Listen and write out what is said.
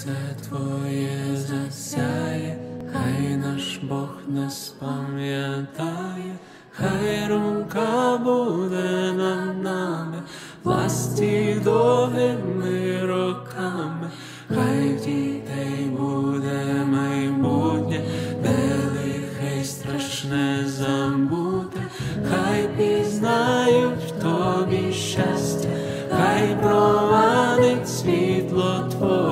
Сонце Твоє засяє, хай наш Бог нас пам'ятає, хай рука буде над нами, власті довгими роками, хай в дітей буде майбутнє, де лихе й страшне забути, хай пізнають в Тобі щастя, хай провадить світло Твоє.